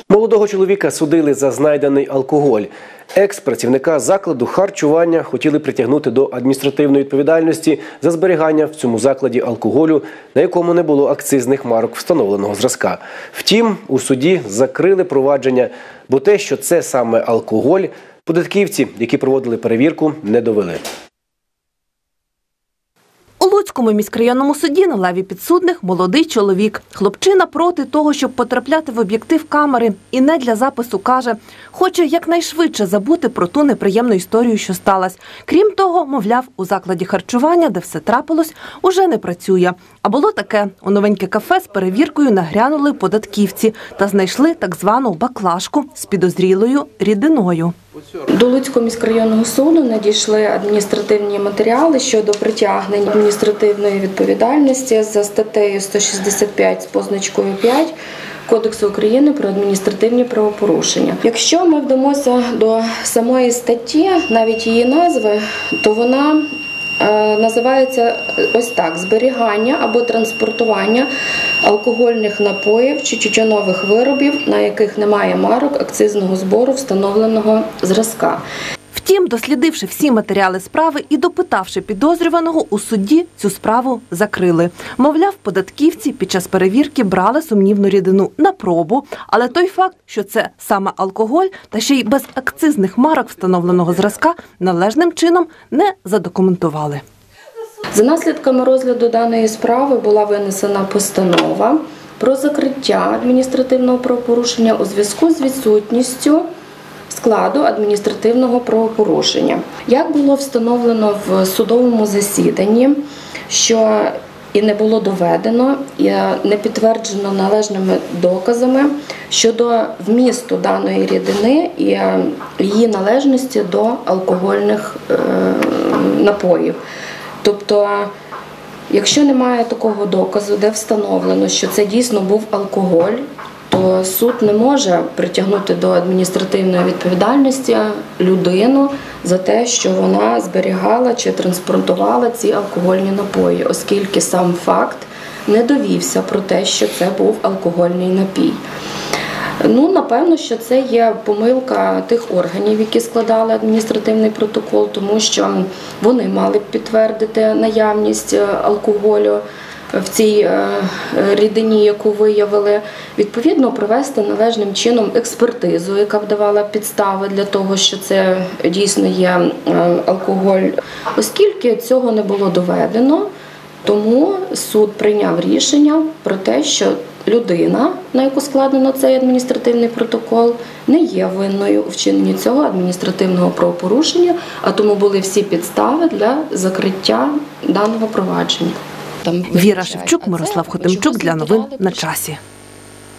Молодого чоловіка судили за знайдений алкоголь. Екс-працівника закладу харчування хотіли притягнути до адміністративної відповідальності за зберігання в цьому закладі алкоголю, на якому не було акцизних марок встановленого зразка. Втім, у суді закрили провадження, бо те, що це саме алкоголь, податківці, які проводили перевірку, не довели. У Луцькому міськрайонному суді на лаві підсудних молодий чоловік. Хлопчина проти того, щоб потрапляти в об'єктив камери. І не для запису каже, хоче якнайшвидше забути про ту неприємну історію, що сталася. Крім того, мовляв, у закладі харчування, де все трапилось, уже не працює. А було таке, у новеньке кафе з перевіркою нагрянули податківці та знайшли так звану баклажку з підозрілою рідиною. До Луцького міськрайонного суду надійшли адміністративні матеріали щодо притягнення адміністративної відповідальності за статтею 165 з позначкою 5 Кодексу України про адміністративні правопорушення. Якщо ми вдамося до самої статті, навіть її назви, то вона називається ось так: зберігання або транспортування алкогольних напоїв чи тютюнових виробів, на яких немає марок акцизного збору встановленого зразка. Втім, дослідивши всі матеріали справи і допитавши підозрюваного, у суді цю справу закрили. Мовляв, податківці під час перевірки брали сумнівну рідину на пробу, але той факт, що це саме алкоголь, та ще й без акцизних марок встановленого зразка, належним чином не задокументували. За наслідками розгляду даної справи була винесена постанова про закриття адміністративного правопорушення у зв'язку з відсутністю складу адміністративного правопорушення. Як було встановлено в судовому засіданні, що і не було доведено, і не підтверджено належними доказами щодо вмісту даної рідини і її належності до алкогольних напоїв. Тобто, якщо немає такого доказу, де встановлено, що це дійсно був алкоголь, то суд не може притягнути до адміністративної відповідальності людину за те, що вона зберігала чи транспортувала ці алкогольні напої, оскільки сам факт не довівся про те, що це був алкогольний напій. Напевно, що це є помилка тих органів, які складали адміністративний протокол, тому що вони мали б підтвердити наявність алкоголю в цій рідині, яку виявили, відповідно провести належним чином експертизу, яка б давала підстави для того, що це дійсно є алкоголь. Оскільки цього не було доведено, тому суд прийняв рішення про те, що людина, на яку складено цей адміністративний протокол, не є винною у вчиненні цього адміністративного правопорушення, а тому були всі підстави для закриття даного провадження. Віра Шевчук, Мирослав Хотимчук для новин на часі.